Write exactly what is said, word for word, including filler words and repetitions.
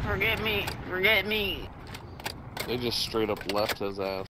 forget me, forget me. They just straight up left his ass.